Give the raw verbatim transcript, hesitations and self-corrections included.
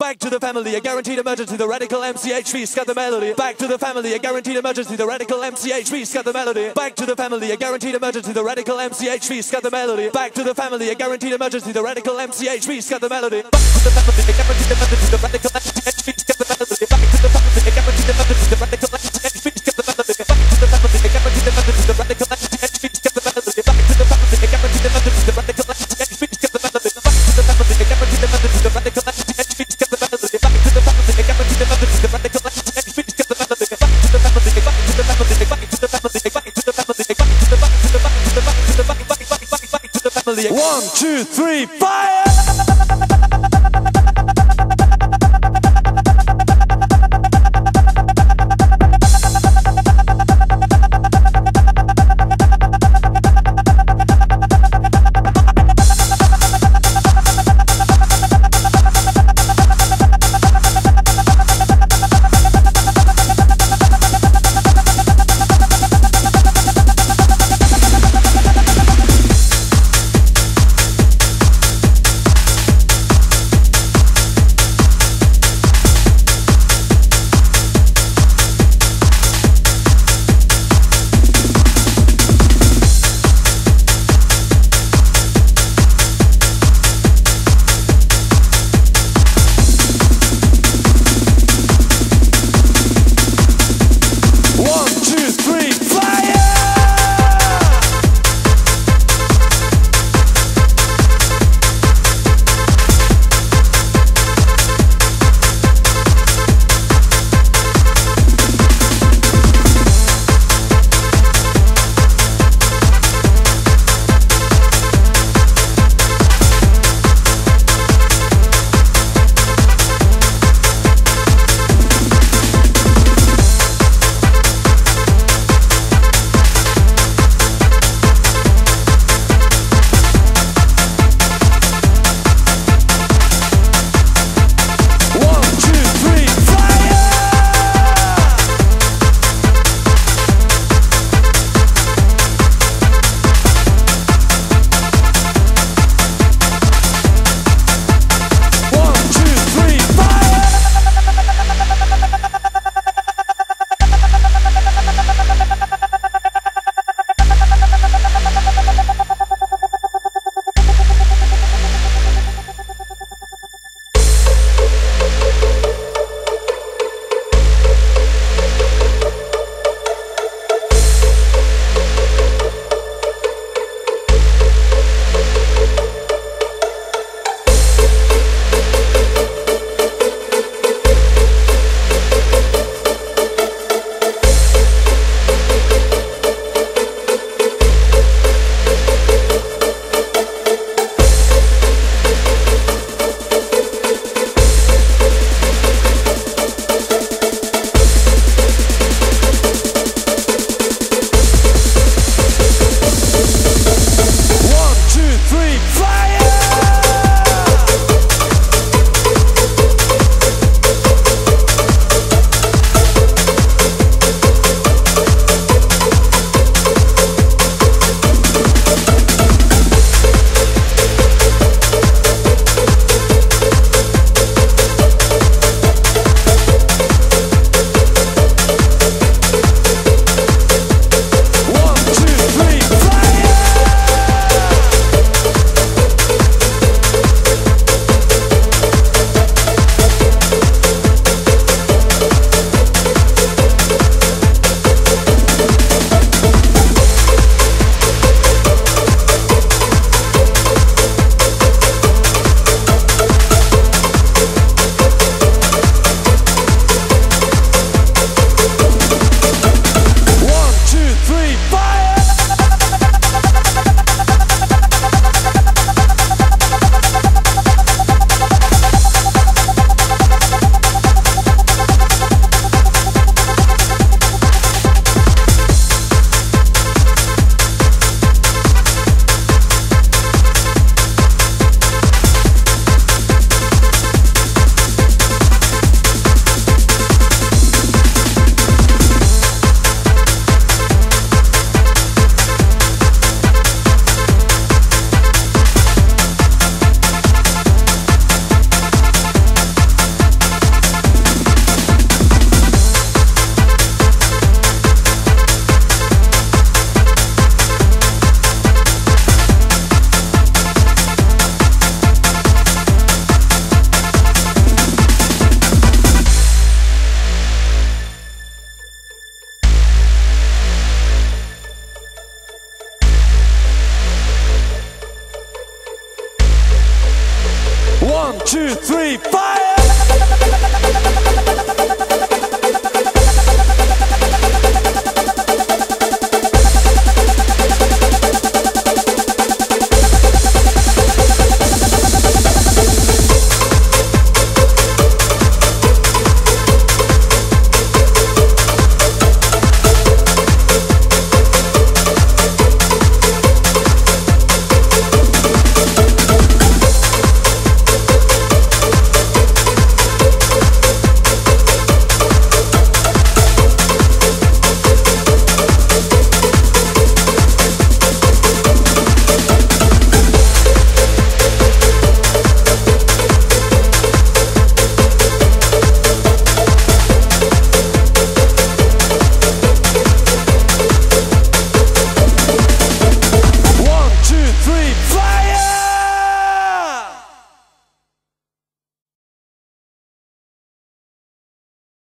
Back to the family, a guaranteed emergency. The radical M C H V, scat the melody. Back to the family, a guaranteed emergency. The radical M C H V, scat the melody. Back to the family, a guaranteed emergency. The radical M C H V, scat the melody. Back to the family, a guaranteed emergency. The radical M C H V, scat the melody. Back to the family, a guaranteed emergency. The radical M C H V, scat the melody. Back to the family, a guaranteed emergency. The radical M C H V, scat the melody. Back to the family, a guaranteed emergency. The radical M C H V, scat the melody. Back to the family, a guaranteed emergency. The radical M C H V, scat the melody. Back to the family, a guaranteed emergency. The radical M C H V, scat the melody. Back to the family, a guaranteed emergency. The radical M C H V, scat the melody. Back to the family, back to the family, back to the family, back to the family, back to the back to the back to the back to the back back back back back to the family. One, two, three, five.